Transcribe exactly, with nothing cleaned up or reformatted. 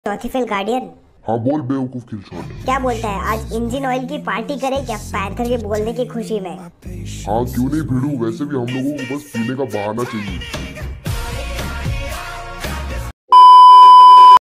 चौथी fail guardian. हाँ बोल बेवकूफ किलशॉट। क्या बोलता है, आज इंजन ऑयल की पार्टी करे क्या पैंथर के बोलने की खुशी में? हाँ क्यों नहीं भिड़ू, वैसे भी हम लोगों को बस पीने का बहाना चाहिए।